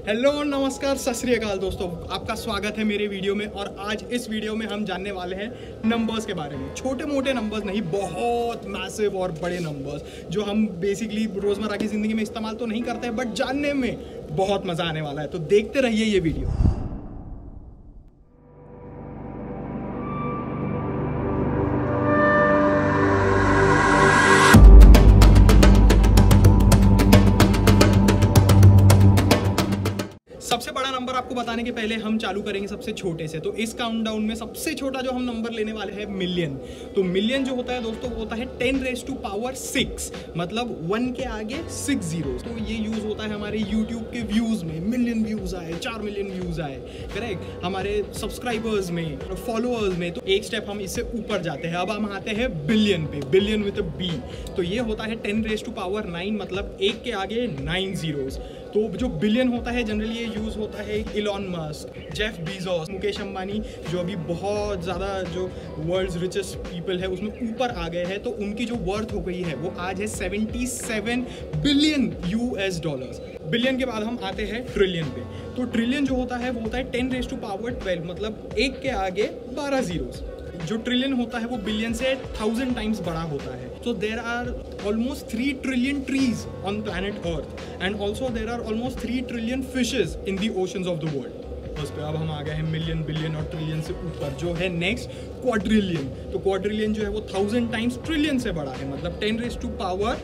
Hello नमस्कार सत श्री अकाल दोस्तों, आपका स्वागत है मेरे वीडियो में। और आज इस वीडियो में हम जानने वाले हैं नंबर्स के बारे में। छोटे मोटे नंबर्स नहीं, बहुत मैसिव और बड़े नंबर्स जो हम बेसिकली रोज़मर्रा की ज़िंदगी में इस्तेमाल तो नहीं करते हैं, बट जानने में बहुत मज़ा आने वाला है। तो देखते रहिए ये वीडियो। सबसे बड़ा नंबर आपको बताने के पहले हम चालू करेंगे सबसे छोटे से। तो इस काउंटडाउन में सबसे छोटा जो हम नंबर लेने वाले हैं मिलियन। तो मिलियन जो होता है दोस्तों वो होता है 10⁻⁶, मतलब 1 के आगे 6 जीरो। तो ये यूज होता है हमारे यूट्यूब के व्यूज में। मिलियन व्यूज आए, 4 मिलियन व्यूज आए, करेक्ट, हमारे सब्सक्राइबर्स में, फॉलोअर्स में। तो एक स्टेप हम इससे ऊपर जाते हैं। अब हम आते हैं बिलियन पे, बिलियन विद बी। तो ये होता है 10⁹, मतलब 1 के आगे 9 जीरोस। तो जो बिलियन होता है जनरली ये यूज़ होता है Elon Musk, Jeff Bezos, Mukesh Ambani, जो अभी बहुत ज़्यादा जो वर्ल्ड्स रिचेस्ट पीपल है उसमें ऊपर आ गए हैं। तो उनकी जो वर्थ हो गई है वो आज है $77 बिलियन। बिलियन के बाद हम आते हैं ट्रिलियन पे। तो ट्रिलियन जो होता है वो होता है 10⁻12, मतलब 1 के आगे 12 जीरोस। जो ट्रिलियन होता है वो बिलियन से 1000 टाइम्स बड़ा होता है। So there are almost 3 trillion trees on planet Earth and also there are almost 3 trillion fishes in the oceans of the world. उस पे अब हम आ गए हैं मिलियन, बिलियन और ट्रिलियन से ऊपर जो है नेक्स्ट क्वाड्रिलियन। तो क्वाड्रिलियन जो है वो 1000 टाइम्स ट्रिलियन से बड़ा है, मतलब 10⁻15।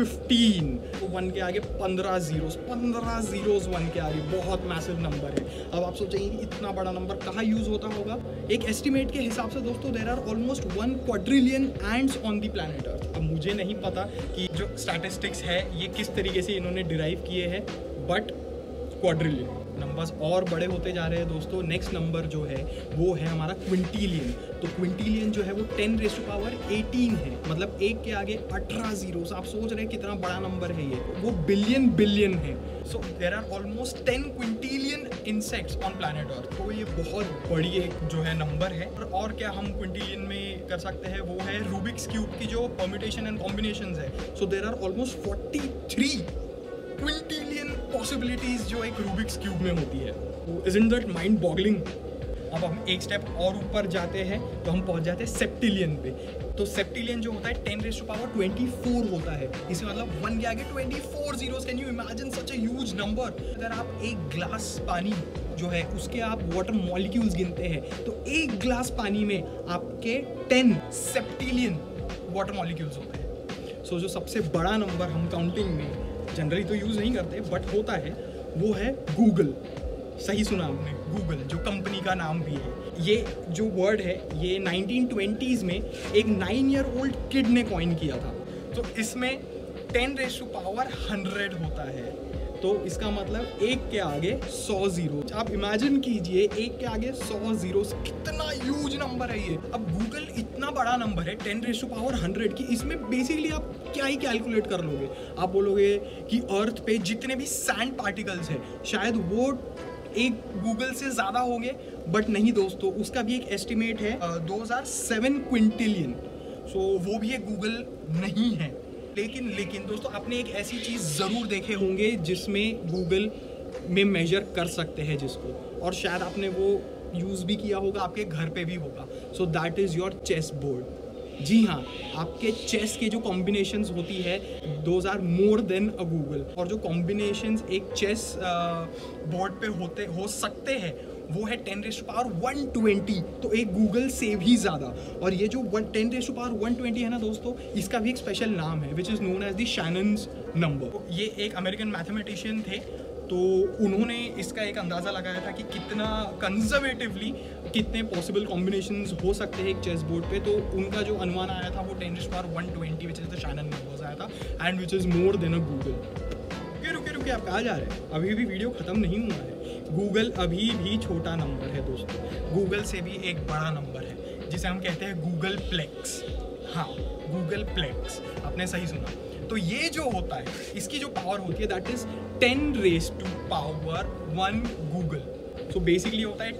तो 1 के आगे 15 जीरोस, 15 जीरोस 1 के आगे, बहुत मैसिव नंबर है। अब आप सोचेंगे कि इतना बड़ा नंबर कहाँ यूज होता होगा। एक एस्टिमेट के हिसाब से दोस्तों there are almost 1 quadrillion ants on the planet Earth. अब मुझे नहीं पता कि जो स्टैटिस्टिक्स है ये किस तरीके से इन्होंने डिराइव किए हैं, बट क्वाड्रिलियन नंबर्स और बड़े होते जा रहे हैं दोस्तों। नेक्स्ट नंबर जो है वो है हमारा क्विंटिलियन। तो क्विंटिलियन जो है वो 10⁻18 है, मतलब 1 के आगे 18 जीरोस। आप सोच रहे हैं कितना बड़ा नंबर है ये। वो बिलियन है। So there are almost 10 quintillion insects on planet Earth. तो ये बहुत बड़ी एक जो है नंबर है। और क्या हम क्विंटिलियन में कर सकते हैं वो है रूबिक्स क्यूब की जो परम्यूटेशन एंड कॉम्बिनेशंस है। So there are almost 43 quintillion possibilities जो एक रूबिक्स क्यूब में होती है। Isn't that mind boggling. अब हम एक स्टेप और ऊपर जाते हैं तो हम पहुंच जाते हैं सेप्टिलियन पे। तो सेप्टिलियन जो होता है 10⁻24 होता है। इसमें मतलब 1 के आगे 24 zeros. Can you imagine such a huge number. अगर आप एक ग्लास पानी जो है उसके आप वाटर मॉलिक्यूल्स गिनते हैं तो एक ग्लास पानी में आपके 10 सेप्टिलियन वाटर मॉलिक्यूल्स होते हैं। सो जो सबसे बड़ा नंबर हम काउंटिंग में जनरली तो यूज़ नहीं करते बट होता है वो है गूगल। सही सुना आपने, गूगल जो कंपनी का नाम भी है। ये जो वर्ड है ये 1920s में एक 9 ईयर ओल्ड किड ने कॉइन किया था। तो इसमें 10⁻100 होता है। तो इसका मतलब 1 के आगे 100 जीरो। आप इमेजिन कीजिए 1 के आगे 100 जीरो, कितना ह्यूज नंबर है ये। अब गूगल इतना बड़ा नंबर है 10⁻100 की, इसमें बेसिकली आप क्या ही कैलकुलेट कर लोगे। आप बोलोगे कि अर्थ पे जितने भी सैंड पार्टिकल्स हैं शायद वो एक गूगल से ज़्यादा होंगे, बट नहीं दोस्तों, उसका भी एक एस्टिमेट है 2007 क्विंटिलियन। सो वो भी एक गूगल नहीं है। लेकिन दोस्तों आपने एक ऐसी चीज़ ज़रूर देखे होंगे जिसमें गूगल में मेजर कर सकते हैं जिसको, और शायद आपने वो यूज़ भी किया होगा, आपके घर पे भी होगा। So that is your chess board. जी हाँ, आपके चेस के जो कॉम्बिनेशंस होती है those are more than a googol. और जो कॉम्बिनेशंस एक चेस बोर्ड पे हो सकते हैं वो है 10⁻120, तो एक गूगल से भी ज़्यादा। और ये जो 10⁻120 है ना दोस्तों, इसका भी एक स्पेशल नाम है which is known as the Shannon's number. ये एक अमेरिकन मैथमेटिशियन थे, तो उन्होंने इसका एक अंदाज़ा लगाया था कि कितना कंजर्वेटिवली कितने पॉसिबल कॉम्बिनेशंस हो सकते हैं एक चेस बोर्ड पे। तो उनका जो अनुमान आया था वो 10⁻120 which is the Shannon number आया था, and which is more than a googol. रुके आप कहाँ जा रहे हैं? अभी भी वीडियो ख़त्म नहीं हुआ है। गूगल अभी भी छोटा नंबर है दोस्तों। गूगल से भी एक बड़ा नंबर है जिसे हम कहते हैं गूगल प्लेक्स। हाँ, गूगल प्लेक्स, आपने सही सुना। तो ये जो होता है इसकी जो पावर होती है that is 10⁻1 googol. So basically होता है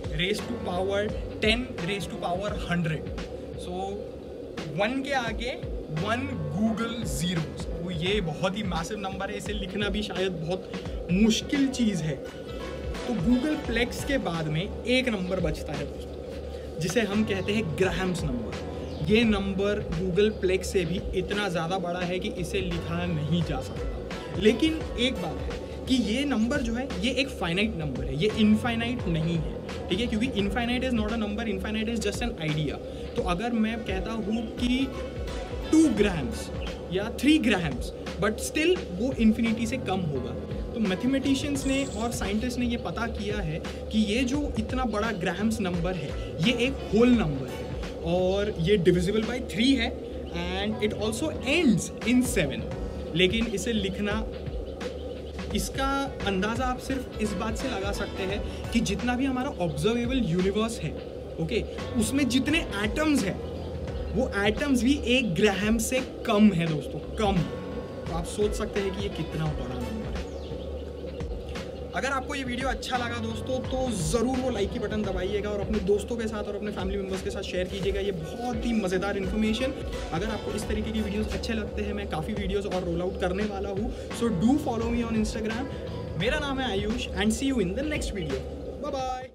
10⁻100। सो 1 के आगे 1 गूगल जीरोस। तो ये बहुत ही मैसिव नंबर है, इसे लिखना भी शायद बहुत मुश्किल चीज़ है तो गूगल प्लेक्स के बाद में एक नंबर बचता है दोस्तों, जिसे हम कहते हैं ग्राहम्स नंबर। ये नंबर गूगल प्लेक्स से भी इतना ज़्यादा बड़ा है कि इसे लिखा नहीं जा सकता। लेकिन एक बात है कि ये नंबर जो है ये एक फाइनाइट नंबर है, ये इनफाइनाइट नहीं है, ठीक है, क्योंकि infinite is not a number, infinite is just an idea. तो अगर मैं कहता हूँ कि 2 ग्राम्स या 3 ग्राम्स, बट स्टिल वो इन्फिनिटी से कम होगा। तो मैथमेटिशियंस ने और साइंटिस्ट ने ये पता किया है कि ये जो इतना बड़ा ग्राम्स नंबर है ये एक होल नंबर है और ये डिविजिबल बाय 3 है and it also ends in 7। लेकिन इसे लिखना, इसका अंदाज़ा आप सिर्फ इस बात से लगा सकते हैं कि जितना भी हमारा ऑब्जर्वेबल यूनिवर्स है, ओके, उसमें जितने एटम्स हैं वो एटम्स भी 1 ग्राम से कम है दोस्तों, कम। तो आप सोच सकते हैं कि ये कितना बड़ा नंबर है। अगर आपको ये वीडियो अच्छा लगा दोस्तों तो ज़रूर वो लाइक की बटन दबाइएगा और अपने दोस्तों के साथ और अपने फैमिली मेम्बर्स के साथ शेयर कीजिएगा। ये बहुत ही मज़ेदार इन्फॉर्मेशन। अगर आपको इस तरीके की वीडियोस अच्छे लगते हैं, मैं काफ़ी वीडियोस और रोल आउट करने वाला हूँ, so do follow me on Instagram. मेरा नाम है Ayush and see you in the next video. Bye bye.